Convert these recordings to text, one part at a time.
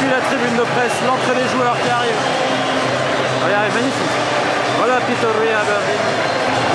depuis la tribune de presse l'entrée des joueurs qui arrive. Regardez, magnifique. Voilà Pitori à Aberdeen.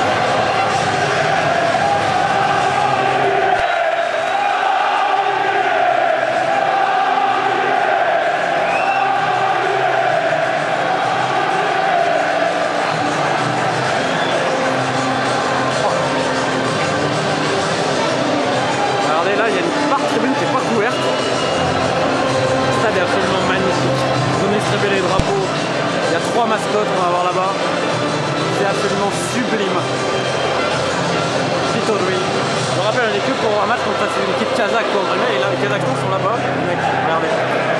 Les drapeaux, il y a 3 mascottes qu'on va voir là-bas, c'est absolument sublime. Pitori. Je me rappelle, on est que pour un match contre une équipe kazakh, et là, les Kazakhstans sont là-bas, les mecs, regardez.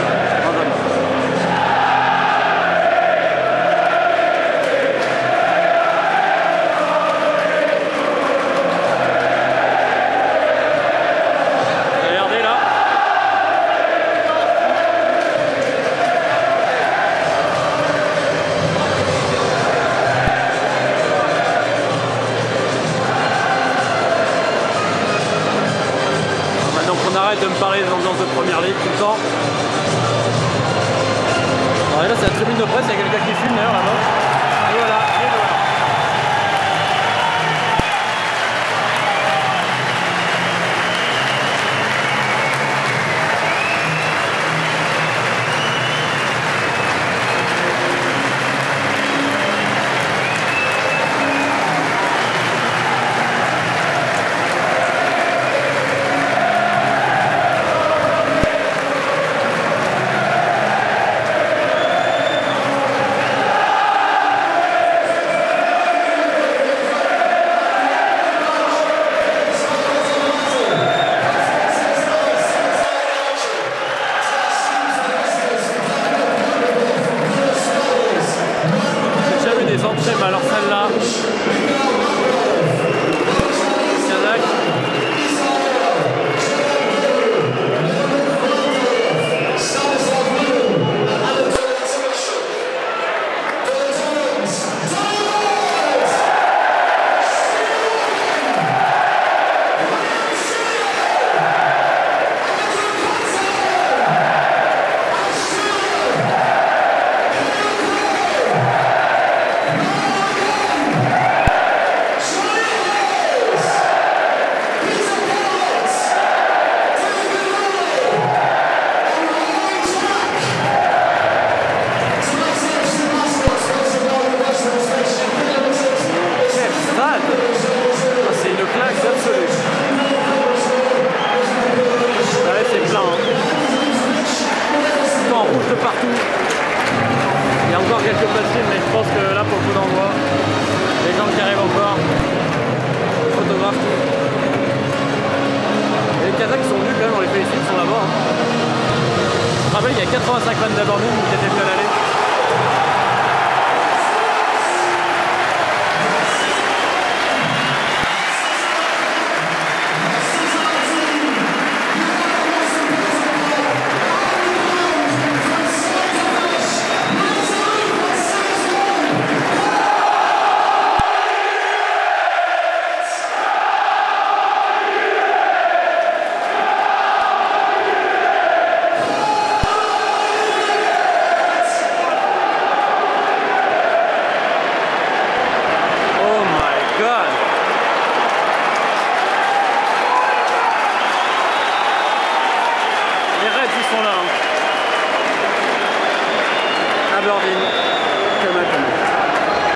Arrête de me parler des ambiances de première ligue tout le temps. Alors, et là c'est la tribune de presse, il y a quelqu'un qui filme d'ailleurs là-bas. Et voilà, et voilà. Mais alors celle-là, Kazakh. C'est une claque absolue. Ouais, c'est plein. Hein. Tout en rouge de partout. Il y a encore quelques platines, mais je pense que là, pour le coup d'envoi, les gens qui arrivent encore, les photographes, tout. Et les Kazakhs sont venus quand même, on les félicite, ils sont là-bas. Hein. Je me rappelle, il y a 85 fans d'Aberdeen qui étaient venus à l'aller. Les Reds ils sont là. Hein. Aberdeen.